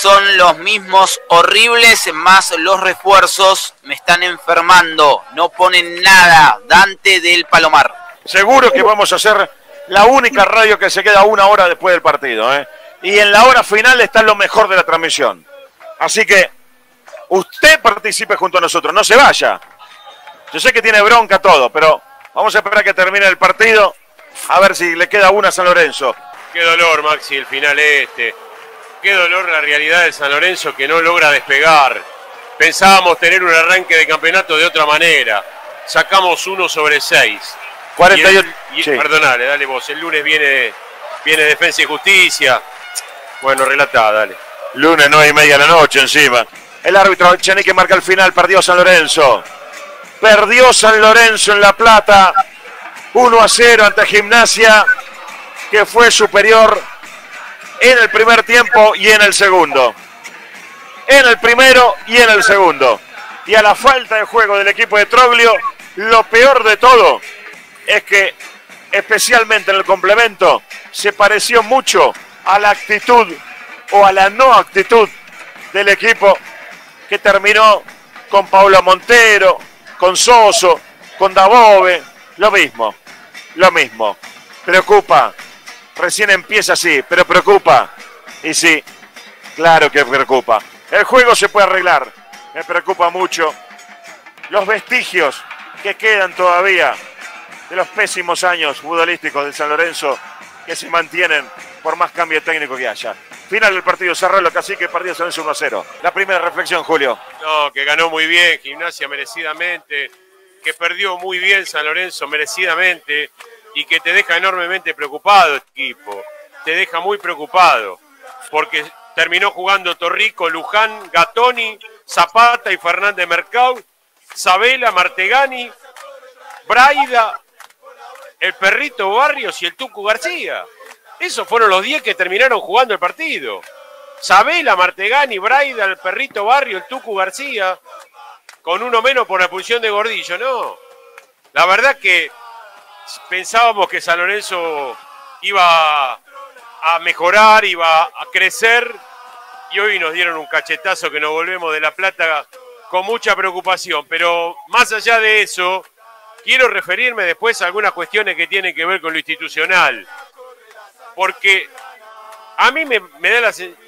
son los mismos horribles, más los refuerzos me están enfermando. No ponen nada. Dante del Palomar. Seguro que vamos a hacer la única radio que se queda una hora después del partido, ¿eh? Y en la hora final está lo mejor de la transmisión. Así que usted participe junto a nosotros, no se vaya. Yo sé que tiene bronca todo, pero vamos a esperar a que termine el partido, a ver si le queda una a San Lorenzo. Qué dolor, Maxi, el final este. Qué dolor la realidad de San Lorenzo que no logra despegar. Pensábamos tener un arranque de campeonato de otra manera. Sacamos 1/6. 48. Sí. Perdonale, dale vos. El lunes viene Defensa y Justicia. Bueno, relatá, dale. Lunes 9:30 de la noche encima. El árbitro Chenique marca el final. Perdió San Lorenzo. Perdió San Lorenzo en La Plata. 1-0 ante Gimnasia, que fue superior en el primer tiempo y en el segundo. En el primero y en el segundo. Y a la falta de juego del equipo de Troglio, lo peor de todo es que, especialmente en el complemento, se pareció mucho a la actitud o a la no actitud del equipo que terminó con Paulo Montero, con Soso, con Dabove. Lo mismo. Preocupa. Recién empieza así, pero preocupa. Y sí, claro que preocupa. El juego se puede arreglar. Me preocupa mucho los vestigios que quedan todavía de los pésimos años futbolísticos de San Lorenzo, que se mantienen por más cambio técnico que haya. Final del partido, cerró lo Cacique, perdió San Lorenzo 1-0. La primera reflexión, Julio. No, que ganó muy bien Gimnasia merecidamente, que perdió muy bien San Lorenzo merecidamente y que te deja enormemente preocupado este equipo. Te deja muy preocupado porque terminó jugando Torrico, Luján, Gattoni, Zapata y Fernández Mercado, Sabela, Martegani, Braida, el Perrito Barrios y el Tucu García. Esos fueron los 10 que terminaron jugando el partido. Sabela, Martegani, Braida, el Perrito Barrio, el Tucu García, con uno menos por la expulsión de Gordillo, no. La verdad que pensábamos que San Lorenzo iba a mejorar, iba a crecer, y hoy nos dieron un cachetazo que nos volvemos de La Plata con mucha preocupación. Pero más allá de eso, quiero referirme después a algunas cuestiones que tienen que ver con lo institucional. Porque a mí me da la sensación,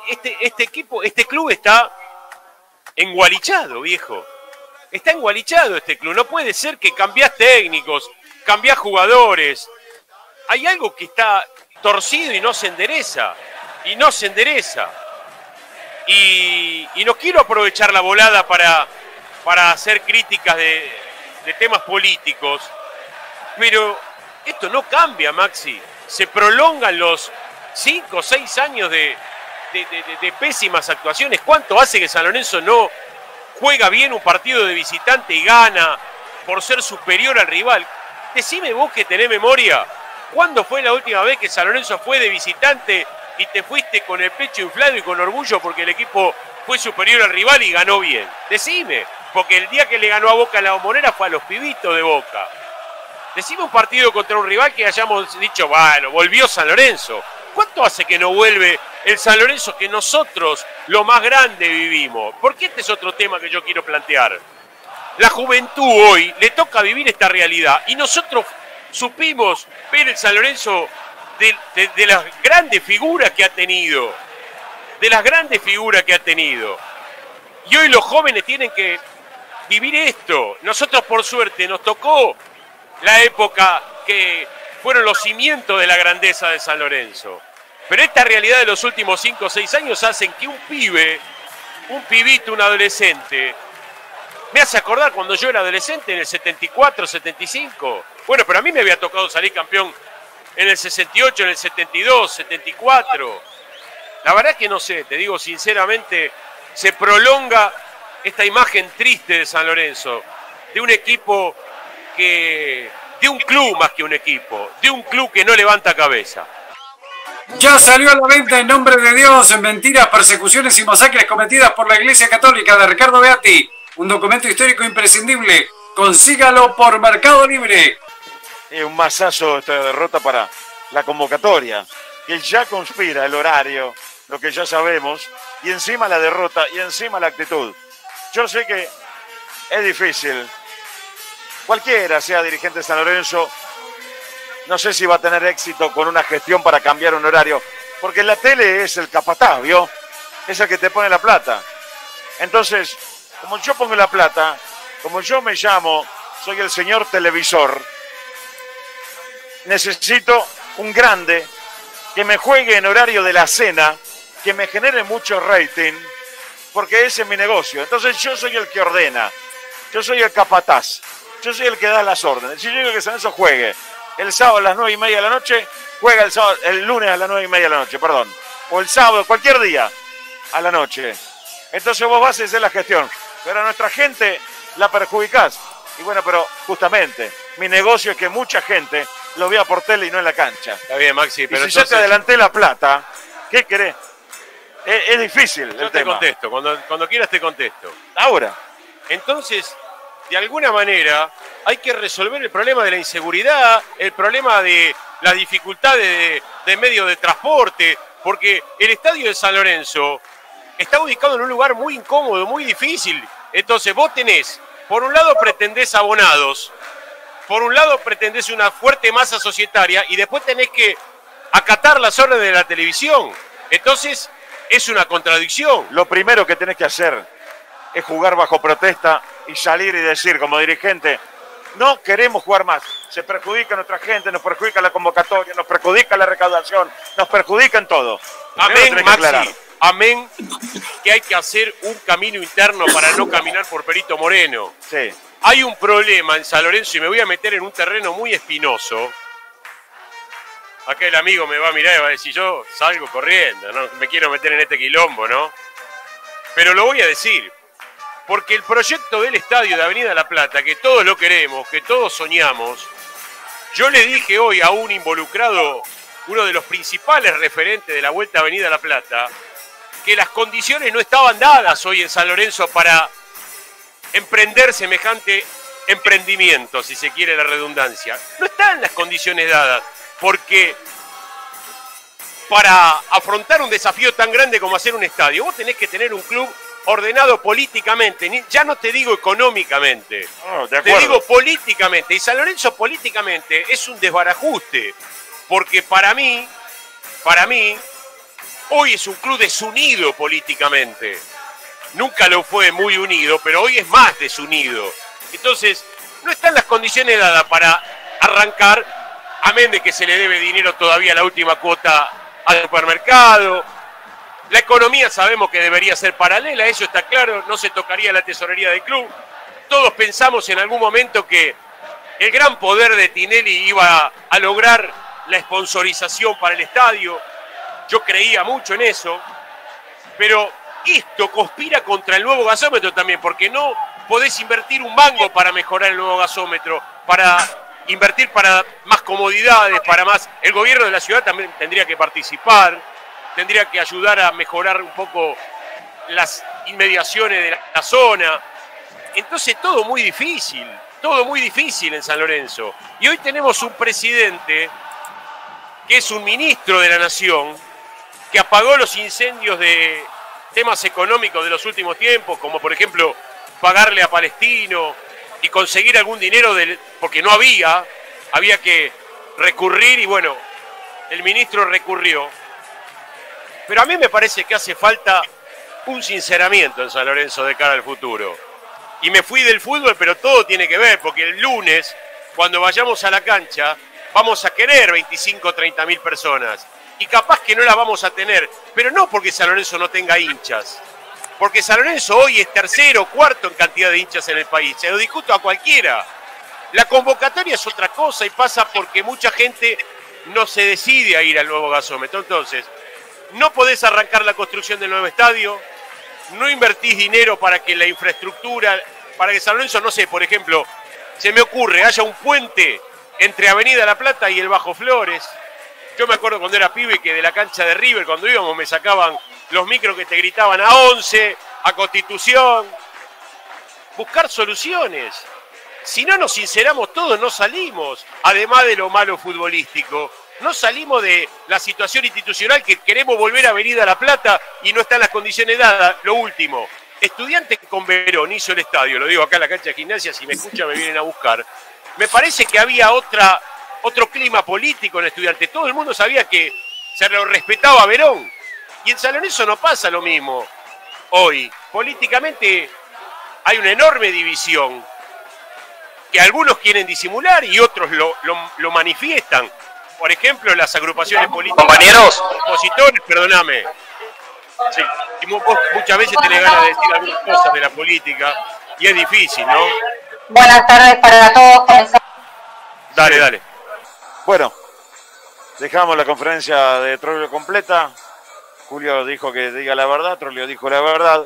este club está engualichado, viejo. Está engualichado este club. No puede ser que cambiás técnicos, cambiás jugadores. Hay algo que está torcido y no se endereza. Y no quiero aprovechar la volada para hacer críticas de temas políticos. Pero esto no cambia, Maxi. Se prolongan los 5 o 6 años de pésimas actuaciones. ¿Cuánto hace que San Lorenzo no juega bien un partido de visitante y gana por ser superior al rival? Decime vos que tenés memoria, ¿cuándo fue la última vez que San Lorenzo fue de visitante y te fuiste con el pecho inflado y con orgullo porque el equipo fue superior al rival y ganó bien? Decime, porque el día que le ganó a Boca en la Bombonera fue a los pibitos de Boca. Decime un partido contra un rival que hayamos dicho, bueno, volvió San Lorenzo. ¿Cuánto hace que no vuelve el San Lorenzo que nosotros, lo más grande, vivimos? Porque este es otro tema que yo quiero plantear. La juventud hoy le toca vivir esta realidad y nosotros supimos ver el San Lorenzo de las grandes figuras que ha tenido. Y hoy los jóvenes tienen que vivir esto. Nosotros, por suerte, nos tocó la época que fueron los cimientos de la grandeza de San Lorenzo. Pero esta realidad de los últimos 5 o 6 años hacen que un pibito, un adolescente, me hace acordar cuando yo era adolescente en el 74, 75. Bueno, pero a mí me había tocado salir campeón en el 68, en el 72, 74. La verdad que no sé, te digo sinceramente, se prolonga esta imagen triste de San Lorenzo, de un equipo de un club más que un equipo, de un club que no levanta cabeza. Ya salió a la venta En Nombre de Dios, Mentiras, Persecuciones y Masacres cometidas por la Iglesia Católica, de Ricardo Beati, un documento histórico imprescindible. Consígalo por Mercado Libre. Un masazo esta derrota para la convocatoria, que ya conspira el horario lo que ya sabemos, y encima la derrota, y encima la actitud. Yo sé que es difícil. Cualquiera sea dirigente de San Lorenzo, no sé si va a tener éxito con una gestión para cambiar un horario, porque la tele es el capataz, ¿vio? Es el que te pone la plata. Entonces, como yo pongo la plata, como yo me llamo, soy el señor televisor, necesito un grande que me juegue en horario de la cena, que me genere mucho rating, porque ese es mi negocio. Entonces yo soy el que ordena, yo soy el capataz, yo soy el que da las órdenes. Si yo digo que San Lorenzo juegue el sábado a las 9:30 de la noche, juega el lunes a las 9:30 de la noche, perdón. O el sábado, cualquier día a la noche. Entonces vos vas a hacer la gestión. Pero a nuestra gente la perjudicás. Y bueno, pero justamente, mi negocio es que mucha gente lo vea por tele y no en la cancha. Está bien, Maxi, pero y si entonces... ya te adelanté la plata, ¿qué querés? Es difícil yo el te tema. Contesto, cuando quieras te contesto. Ahora. Entonces, de alguna manera, hay que resolver el problema de la inseguridad, el problema de las dificultades de medio de transporte, porque el estadio de San Lorenzo está ubicado en un lugar muy incómodo, muy difícil. Entonces vos tenés, por un lado pretendés abonados, por un lado pretendés una fuerte masa societaria y después tenés que acatar las órdenes de la televisión. Entonces es una contradicción. Lo primero que tenés que hacer es jugar bajo protesta y salir y decir como dirigente, no queremos jugar más, se perjudica a nuestra gente, nos perjudica la convocatoria, nos perjudica la recaudación, nos perjudica en todo. Amén, Maxi, amén, que hay que hacer un camino interno para no caminar por Perito Moreno. Sí. Hay un problema en San Lorenzo y me voy a meter en un terreno muy espinoso. Acá el amigo me va a mirar y va a decir, yo salgo corriendo, no me quiero meter en este quilombo, ¿no? Pero lo voy a decir. Porque el proyecto del estadio de Avenida La Plata, que todos lo queremos, que todos soñamos, yo le dije hoy a un involucrado, uno de los principales referentes de la Vuelta a Avenida La Plata, que las condiciones no estaban dadas hoy en San Lorenzo para emprender semejante emprendimiento, si se quiere la redundancia. No están las condiciones dadas, porque para afrontar un desafío tan grande como hacer un estadio, vos tenés que tener un club ordenado políticamente, ya no te digo económicamente, te digo políticamente, y San Lorenzo políticamente es un desbarajuste, porque para mí, hoy es un club desunido políticamente, nunca lo fue muy unido, pero hoy es más desunido, entonces no están las condiciones dadas para arrancar, amén de que se le debe dinero todavía a la última cuota al supermercado. La economía sabemos que debería ser paralela, eso está claro, no se tocaría la tesorería del club. Todos pensamos en algún momento que el gran poder de Tinelli iba a lograr la sponsorización para el estadio. Yo creía mucho en eso, pero esto conspira contra el nuevo gasómetro también, porque no podés invertir un mango para mejorar el nuevo gasómetro, para invertir para más comodidades, para más... El gobierno de la ciudad también tendría que participar, tendría que ayudar a mejorar un poco las inmediaciones de la zona. Entonces todo muy difícil en San Lorenzo. Y hoy tenemos un presidente que es un ministro de la Nación, que apagó los incendios de temas económicos de los últimos tiempos, como por ejemplo pagarle a Palestino y conseguir algún dinero, porque no había que recurrir y bueno, el ministro recurrió. Pero a mí me parece que hace falta un sinceramiento en San Lorenzo de cara al futuro. Y me fui del fútbol, pero todo tiene que ver, porque el lunes, cuando vayamos a la cancha, vamos a querer 25 o 30 mil personas. Y capaz que no las vamos a tener, pero no porque San Lorenzo no tenga hinchas. Porque San Lorenzo hoy es tercero o cuarto en cantidad de hinchas en el país. Se lo discuto a cualquiera. La convocatoria es otra cosa y pasa porque mucha gente no se decide a ir al nuevo gasómetro. Entonces, no podés arrancar la construcción del nuevo estadio, no invertís dinero para que la infraestructura, para que San Lorenzo, no sé, por ejemplo, se me ocurre, haya un puente entre Avenida La Plata y el Bajo Flores. Yo me acuerdo cuando era pibe que de la cancha de River, cuando íbamos, me sacaban los micros que te gritaban a 11, a Constitución. Buscar soluciones. Si no nos sinceramos todos, no salimos. Además de lo malo futbolístico, No salimos de la situación institucional que queremos volver a Avenida La Plata y no están las condiciones dadas. Lo último, Estudiantes con Verón hizo el estadio, lo digo acá en la cancha de Gimnasia, si me escuchan me vienen a buscar. Me parece que había otro clima político en Estudiantes. Todo el mundo sabía que se lo respetaba a Verón. Y en San Lorenzo no pasa lo mismo hoy. Políticamente hay una enorme división que algunos quieren disimular y otros lo manifiestan. Por ejemplo, las agrupaciones políticas. Compañeros. Opositores, perdóname. Sí, y muchas veces tenés ganas de decir algunas cosas de la política y es difícil, ¿no? Buenas tardes para todos. Dale. Bueno, dejamos la conferencia de Troglio completa. Julio dijo que diga la verdad, Troglio dijo la verdad.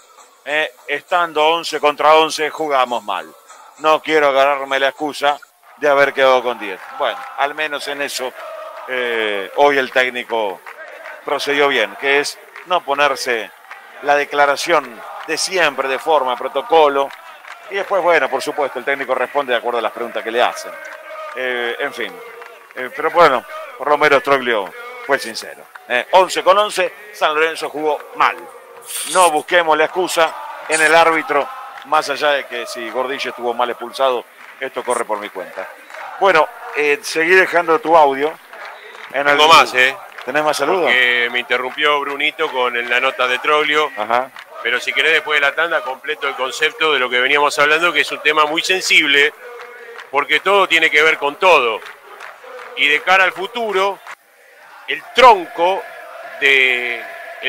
Estando 11 contra 11 jugamos mal. No quiero agarrarme la excusa de haber quedado con 10. Bueno, al menos en eso hoy el técnico procedió bien, que es no ponerse la declaración de siempre, de forma, protocolo, y después, bueno, por supuesto, el técnico responde de acuerdo a las preguntas que le hacen. En fin, pero bueno, Romero Troglio fue sincero. 11 con 11, San Lorenzo jugó mal. No busquemos la excusa en el árbitro, más allá de que si Gordillo estuvo mal expulsado, esto corre por mi cuenta. Bueno, seguí dejando tu audio. Tengo más, ¿Tenés más saludos? Porque me interrumpió Brunito con la nota de Troglio. Ajá. Pero si querés, después de la tanda, completo el concepto de lo que veníamos hablando, que es un tema muy sensible, porque todo tiene que ver con todo. Y de cara al futuro, el tronco de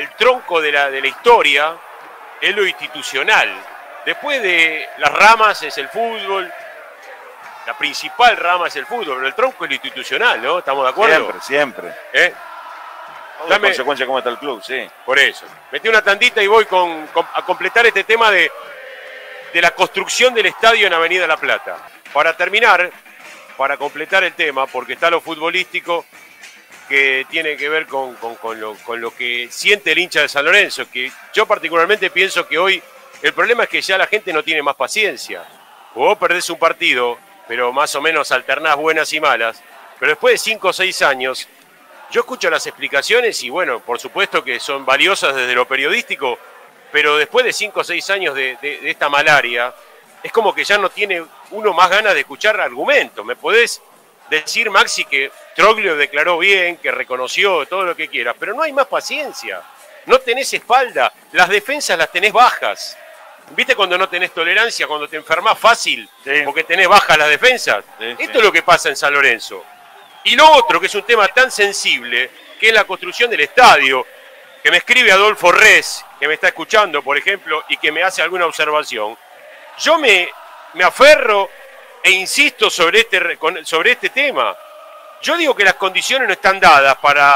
la historia es lo institucional. Después de las ramas es el fútbol, la principal rama es el fútbol, pero el tronco es lo institucional, ¿no? ¿Estamos de acuerdo? Siempre. Dame consecuencia cómo está el club, sí. Por eso. Metí una tandita y voy a completar este tema de la construcción del estadio en Avenida La Plata. Para terminar, para completar el tema, porque está lo futbolístico que tiene que ver con lo que siente el hincha de San Lorenzo, que yo particularmente pienso que hoy el problema es que ya la gente no tiene más paciencia. Vos perdés un partido, pero más o menos alternás buenas y malas, pero después de 5 o 6 años, yo escucho las explicaciones y bueno, por supuesto que son valiosas desde lo periodístico, pero después de 5 o 6 años de esta malaria, es como que ya no tiene uno más ganas de escuchar argumentos. ¿Me podés decir, Maxi, que Troglio declaró bien, que reconoció todo lo que quieras, pero no hay más paciencia? No tenés espalda, las defensas las tenés bajas. ¿Viste cuando no tenés tolerancia, cuando te enfermás fácil, sí, porque tenés bajas las defensas? Sí, esto es lo que pasa en San Lorenzo. Y lo otro, que es un tema tan sensible, que es la construcción del estadio, que me escribe Adolfo Res, que me está escuchando, por ejemplo, y que me hace alguna observación. Yo me aferro e insisto sobre este tema. Yo digo que las condiciones no están dadas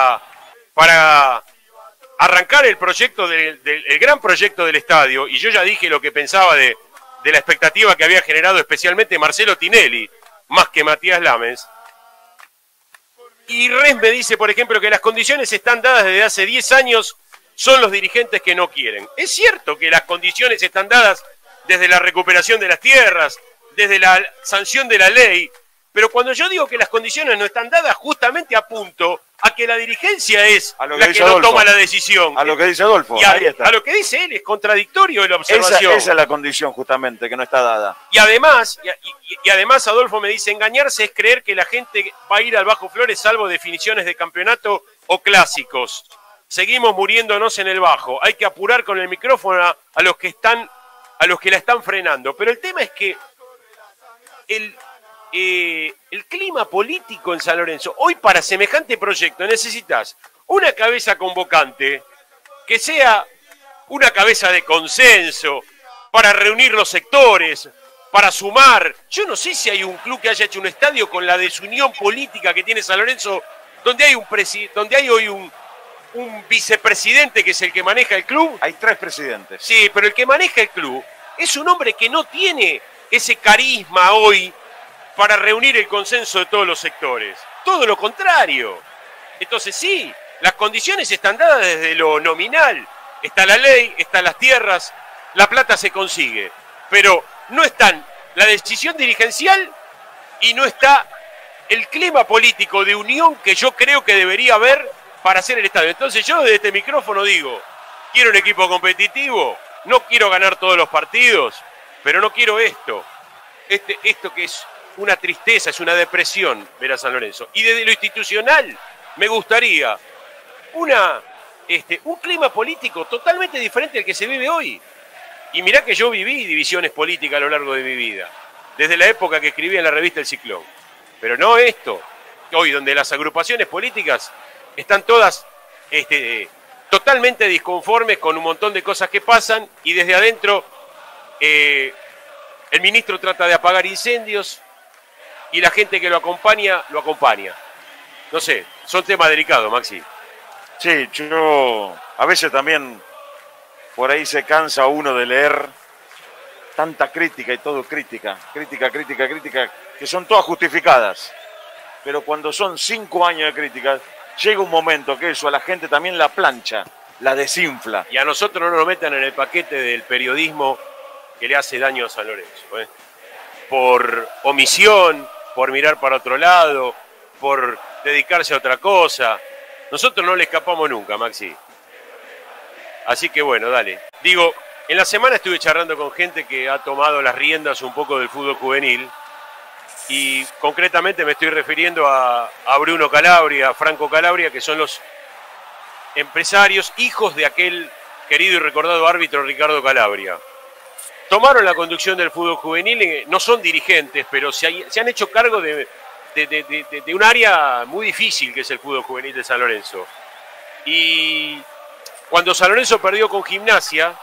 para arrancar el proyecto el gran proyecto del estadio, y yo ya dije lo que pensaba de la expectativa que había generado especialmente Marcelo Tinelli, más que Matías Lames. Y Res me dice, por ejemplo, que las condiciones están dadas desde hace 10 años, son los dirigentes que no quieren. Es cierto que las condiciones están dadas desde la recuperación de las tierras, desde la sanción de la ley, pero cuando yo digo que las condiciones no están dadas, justamente apunto a que la dirigencia es la que no toma la decisión. A lo que dice Adolfo, ahí está. A lo que dice él, es contradictorio la observación. Esa es la condición justamente, que no está dada. Y además, Adolfo me dice, engañarse es creer que la gente va a ir al Bajo Flores salvo definiciones de campeonato o clásicos. Seguimos muriéndonos en el Bajo. Hay que apurar con el micrófono a los que la están frenando. Pero el tema es que el clima político en San Lorenzo, hoy para semejante proyecto necesitas una cabeza convocante que sea una cabeza de consenso para reunir los sectores, para sumar. Yo no sé si hay un club que haya hecho un estadio con la desunión política que tiene San Lorenzo, donde hay hoy un vicepresidente que es el que maneja el club. Hay 3 presidentes. Sí, pero el que maneja el club es un hombre que no tiene ese carisma hoy para reunir el consenso de todos los sectores. Todo lo contrario. Entonces sí, las condiciones están dadas desde lo nominal. Está la ley, están las tierras, la plata se consigue. Pero no están la decisión dirigencial y no está el clima político de unión que yo creo que debería haber para hacer el estadio. Entonces yo desde este micrófono digo, quiero un equipo competitivo, no quiero ganar todos los partidos, pero no quiero esto. Esto que es una tristeza, es una depresión ver a San Lorenzo. Y desde lo institucional me gustaría un clima político totalmente diferente al que se vive hoy. Y mirá que yo viví divisiones políticas a lo largo de mi vida, desde la época que escribí en la revista El Ciclón. Pero no esto, hoy donde las agrupaciones políticas están todas totalmente disconformes con un montón de cosas que pasan y desde adentro el ministro trata de apagar incendios y la gente que lo acompaña. No sé, son temas delicados, Maxi. Sí, yo a veces también por ahí se cansa uno de leer tanta crítica y todo crítica, que son todas justificadas. Pero cuando son 5 años de críticas, llega un momento que eso a la gente también la plancha, la desinfla. Y a nosotros no nos metan en el paquete del periodismo que le hace daño a San Lorenzo, ¿eh? Por omisión, por mirar para otro lado, por dedicarse a otra cosa. Nosotros no le escapamos nunca, Maxi. Así que bueno, dale. Digo, en la semana estuve charlando con gente que ha tomado las riendas un poco del fútbol juvenil y concretamente me estoy refiriendo a Bruno Calabria, a Franco Calabria, que son los empresarios, hijos de aquel querido y recordado árbitro Ricardo Calabria. Tomaron la conducción del fútbol juvenil, no son dirigentes, pero se han hecho cargo de un área muy difícil que es el fútbol juvenil de San Lorenzo. Y cuando San Lorenzo perdió con Gimnasia,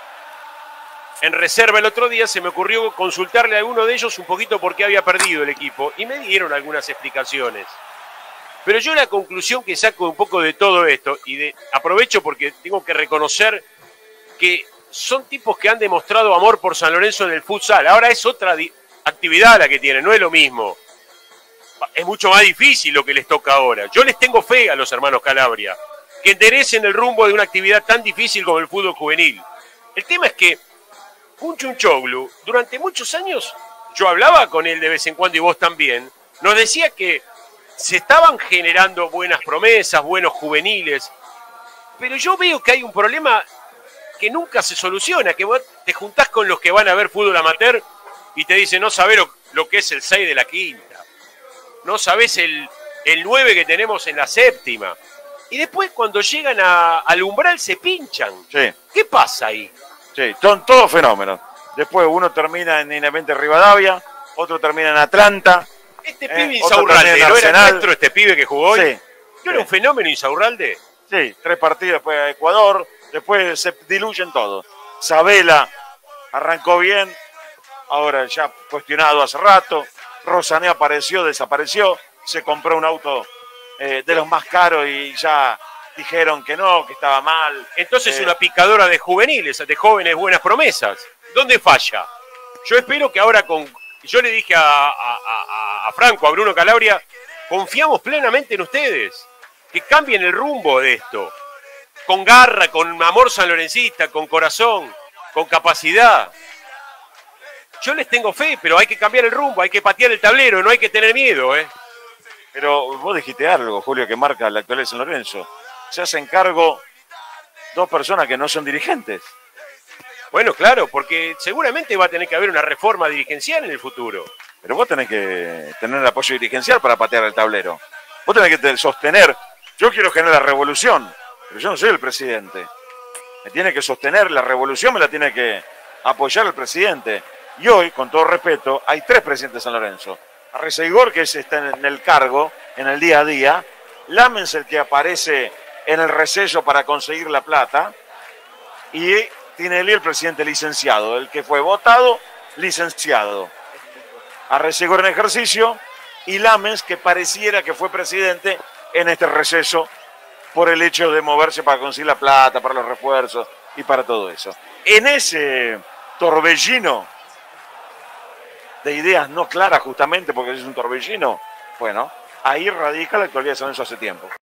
en reserva el otro día se me ocurrió consultarle a alguno de ellos un poquito por qué había perdido el equipo y me dieron algunas explicaciones. Pero yo la conclusión que saco un poco de todo esto, y aprovecho porque tengo que reconocer que son tipos que han demostrado amor por San Lorenzo en el futsal. Ahora es otra actividad la que tienen, no es lo mismo. Es mucho más difícil lo que les toca ahora. Yo les tengo fe a los hermanos Calabria, que enderecen el rumbo de una actividad tan difícil como el fútbol juvenil. El tema es que Kunchunchoglu, durante muchos años, yo hablaba con él de vez en cuando y vos también, nos decía que se estaban generando buenas promesas, buenos juveniles, pero yo veo que hay un problema que nunca se soluciona, que vos te juntás con los que van a ver fútbol amateur y te dicen, no sabés lo que es el 6 de la quinta, no sabés el 9 que tenemos en la séptima, y después cuando llegan al umbral se pinchan. Sí. ¿Qué pasa ahí? Sí, son todos fenómenos. Después uno termina en Independiente Rivadavia, otro termina en Atlanta. Este pibe Insaurralde, ¿no era nuestro este pibe que jugó hoy? Sí. ¿No era un fenómeno Insaurralde? Sí, 3 partidos después a Ecuador, después se diluyen todos. Sabela arrancó bien, ahora ya cuestionado hace rato. Rosané apareció, desapareció, se compró un auto de los más caros y ya dijeron que no, que estaba mal. Entonces una picadora de juveniles, de jóvenes buenas promesas. ¿Dónde falla? Yo espero que ahora yo le dije a Franco, a Bruno Calabria, confiamos plenamente en ustedes, que cambien el rumbo de esto, con garra, con amor sanlorencista, con corazón, con capacidad. Yo les tengo fe, pero hay que cambiar el rumbo, hay que patear el tablero, no hay que tener miedo, ¿eh? Pero vos dijiste algo, Julio, que marca la actualidad de San Lorenzo. Se hacen cargo 2 personas que no son dirigentes. Bueno, claro, porque seguramente va a tener que haber una reforma dirigencial en el futuro. Pero vos tenés que tener el apoyo dirigencial para patear el tablero. Vos tenés que sostener. Yo quiero generar la revolución, pero yo no soy el presidente. Me tiene que sostener la revolución, me la tiene que apoyar el presidente. Y hoy, con todo respeto, hay 3 presidentes de San Lorenzo. Arreceigor, que está en el cargo, en el día a día. Lamens, el que aparece en el receso para conseguir la plata. Y Tinelli, el presidente licenciado, el que fue votado, licenciado. Arreceigor en ejercicio y Lamens, que pareciera que fue presidente en este receso por el hecho de moverse para conseguir la plata, para los refuerzos y para todo eso. En ese torbellino de ideas no claras, justamente porque es un torbellino, bueno, ahí radica la actualidad de San Lorenzo hace tiempo.